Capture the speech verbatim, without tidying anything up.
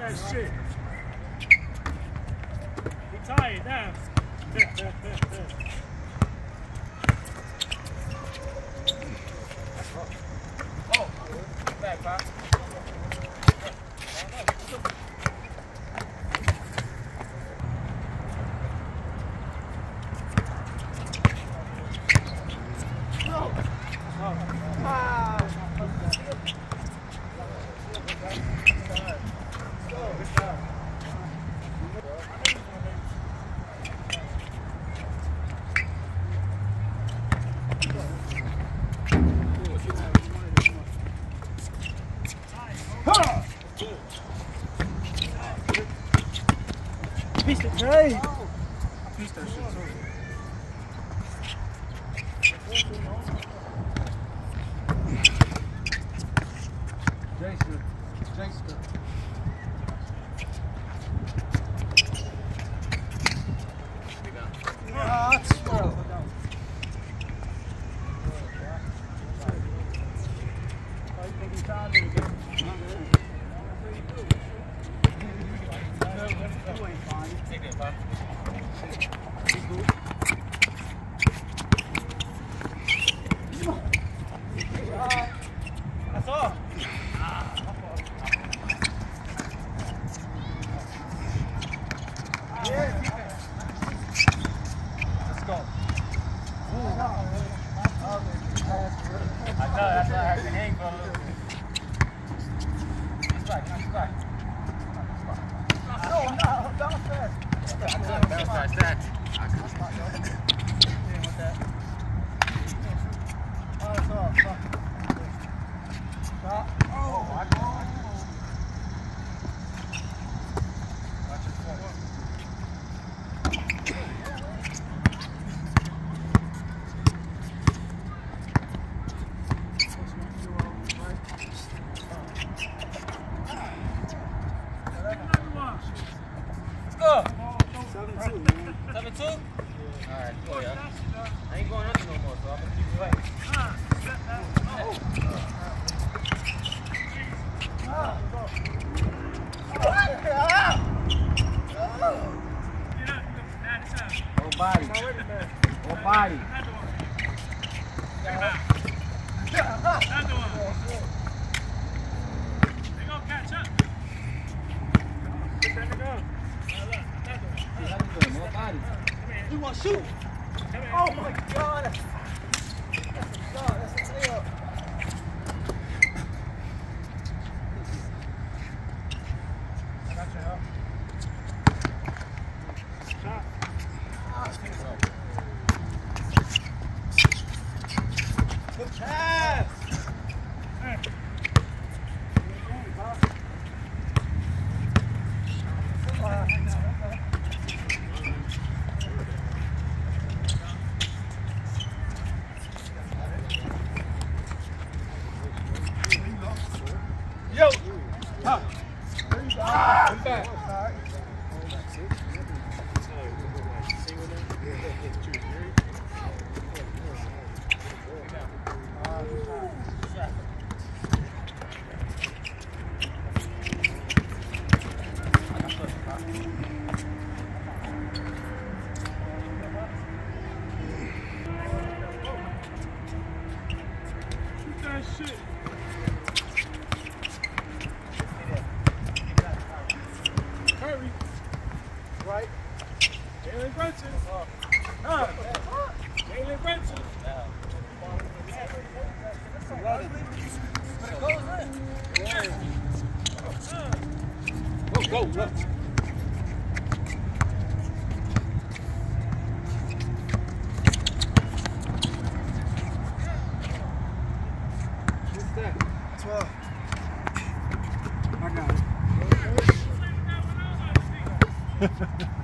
that shit. He tired now. Oh, back, Pop. Piece of trade. Piece that shit too. Jason. Jason. Ah, that's swirl. That's all. Let's go. I know, that's why I had to hang for a little bit. Nice back, nice back. No, no, bounce fast. Bounce fast, that. Oh, it's off. Stop. Oh, I go. Watch your foot. Let's go. seven two, man. seven two? Alright, go, yeah. I ain't going under no more, so I'm gonna keep it right. Whole body. Whole body. They gonna catch up. Let it go. More body. You want to shoot? Oh my God! That's a shot. That's a layup. I got you, huh? Shot. Good pass. Hey. Yo! Huh. Ah, I'm back. Shoot that shit. Curry. Right. Jalen Brunson. Huh. Jalen Brunson. Go, go, go. What's that? twelve. I got it.